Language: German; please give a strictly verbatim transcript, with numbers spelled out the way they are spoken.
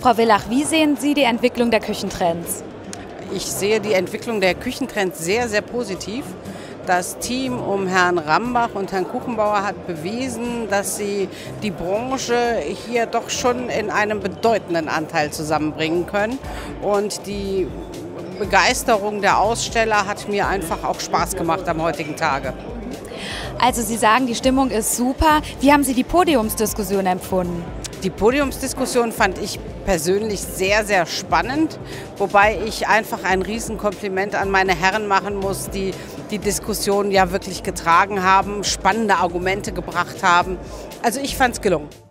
Frau Villach, wie sehen Sie die Entwicklung der Küchentrends? Ich sehe die Entwicklung der Küchentrends sehr, sehr positiv. Das Team um Herrn Rambach und Herrn Kuchenbauer hat bewiesen, dass sie die Branche hier doch schon in einem bedeutenden Anteil zusammenbringen können. Und die Begeisterung der Aussteller hat mir einfach auch Spaß gemacht am heutigen Tage. Also Sie sagen, die Stimmung ist super. Wie haben Sie die Podiumsdiskussion empfunden? Die Podiumsdiskussion fand ich persönlich sehr, sehr spannend, wobei ich einfach ein Riesenkompliment an meine Herren machen muss, die die Diskussion ja wirklich getragen haben, spannende Argumente gebracht haben. Also ich fand es gelungen.